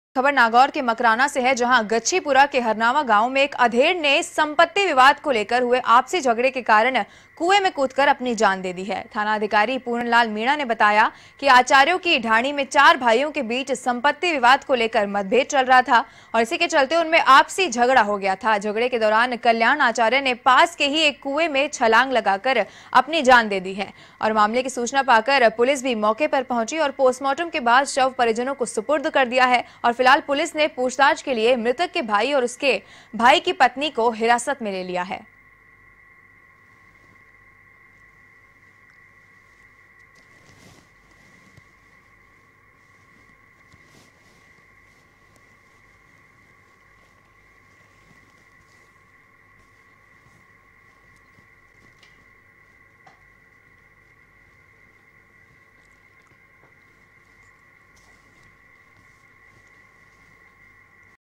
खबर नागौर के मकराना से है, जहां गच्छीपुरा के हरनावा गांव में एक अधेड़ ने संपत्ति विवाद को लेकर हुए आपसी झगड़े के कारण कुएं में कूदकर अपनी जान दे दी है। थाना अधिकारी पूर्णलाल मीणा ने बताया कि आचार्यों की ढाणी में 4 भाइयों के बीच संपत्ति विवाद को लेकर मतभेद चल रहा था और इसी के चलते उनमें आपसी झगड़ा हो गया था। झगड़े के दौरान कल्याण आचार्य ने पास के ही एक कुएं में छलांग लगाकर अपनी जान दे दी है और मामले की सूचना पाकर पुलिस भी मौके पर पहुंची और पोस्टमार्टम के बाद शव परिजनों को सुपुर्द कर दिया है और फिलहाल पुलिस ने पूछताछ के लिए मृतक के भाई और उसके भाई की पत्नी को हिरासत में ले लिया है।